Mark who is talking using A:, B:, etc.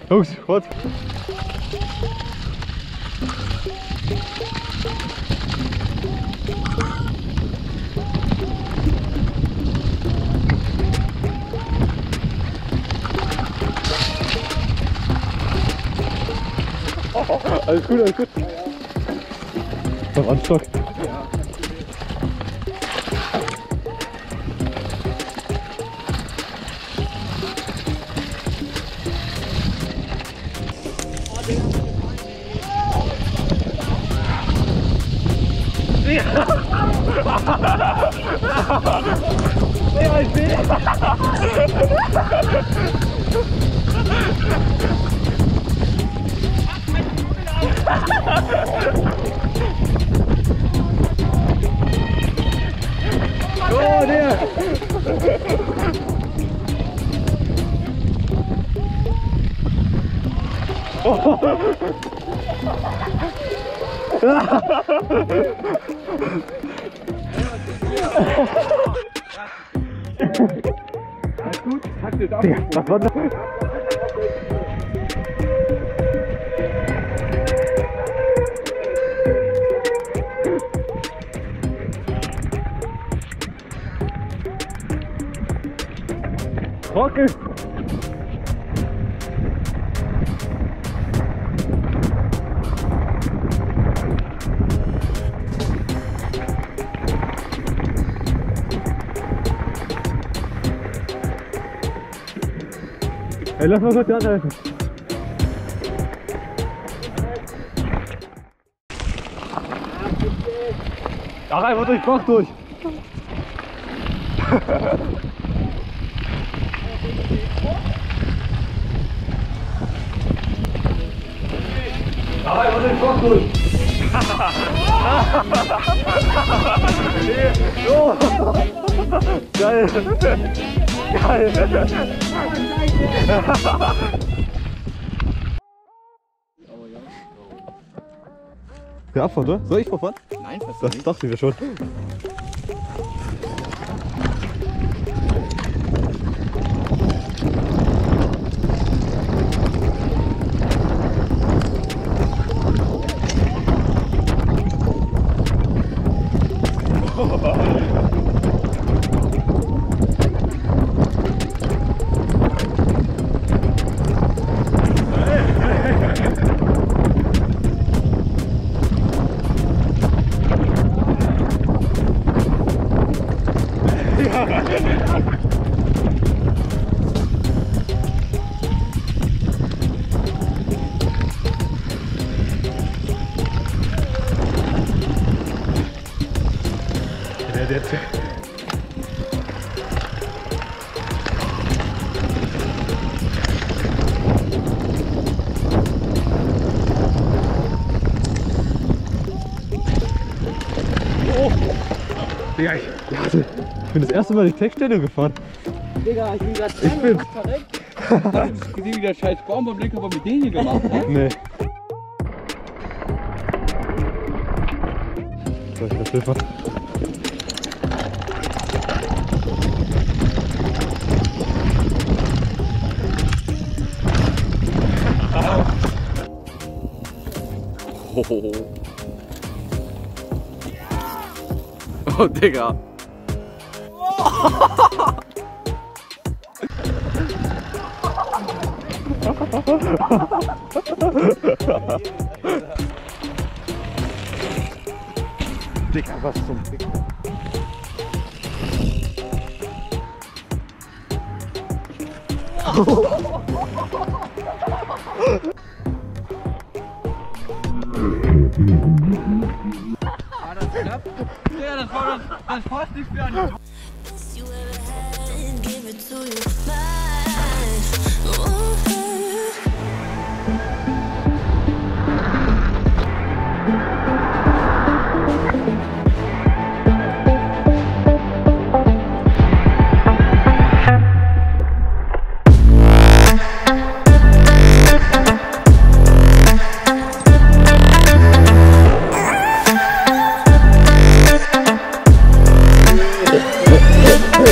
A: Jungs, was? Alles gut, alles gut. Noch Anstock. Ja, ich sehe. Oh, der! Oh.
B: Alles gut? Hast du das auch?
A: Was war das? Trocken! Hey, lass mal kurz die Hand helfen. Ach, einfach durch, mach durch. Ach, einfach durch, mach durch. Oh. Geil. Geil. Ja, Abfahrt, oder? Soll ich vorfahren?
B: Nein, fast
A: das
B: nicht.
A: dachte ich mir schon. Digga, ich bin das erste Mal die Textstelle gefahren.
B: Digga, ich bin gerade verreckt. Hast du gesehen, wie der scheiß Baumwollblick aber mit denen hier gemacht hat?
A: Nee. So, ich das Hilfe.
B: Oh, Digga.
A: Digga, was zum Dick.
B: Das klappt. Ja, das war das fast nicht für eine.